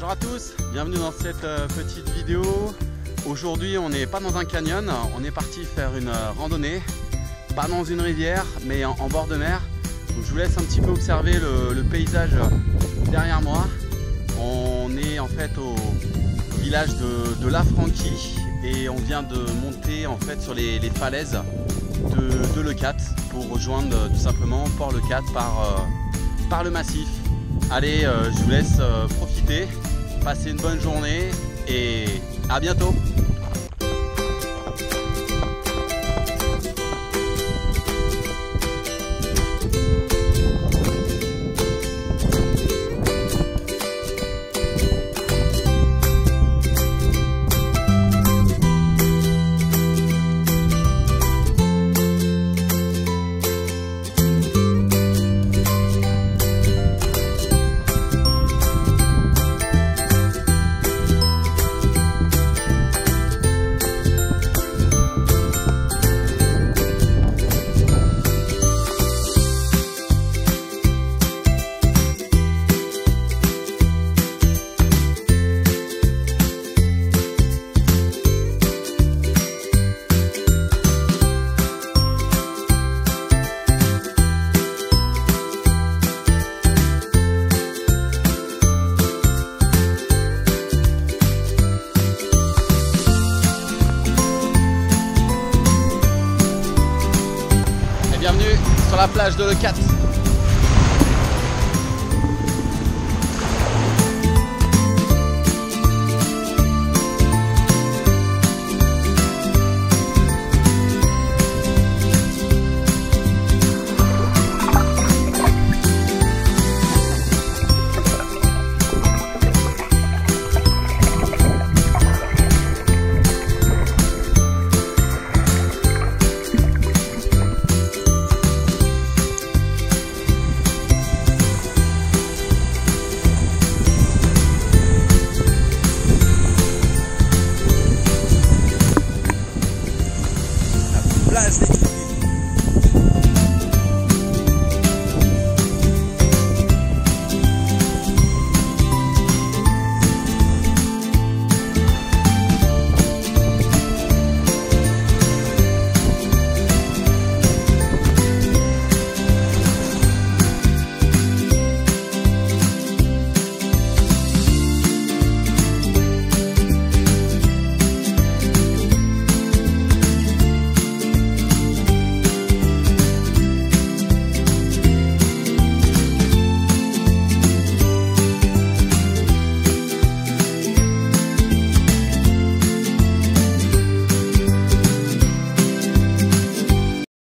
Bonjour à tous, bienvenue dans cette petite vidéo. Aujourd'hui on n'est pas dans un canyon, on est parti faire une randonnée. Pas dans une rivière mais en bord de mer. Donc, je vous laisse un petit peu observer le paysage derrière moi. On est en fait au village de La Franquie et on vient de monter en fait sur les falaises de Leucate pour rejoindre tout simplement Port-Leucate par le massif. Allez, je vous laisse profiter, passez une bonne journée et à bientôt. Bienvenue sur la plage de Leucate.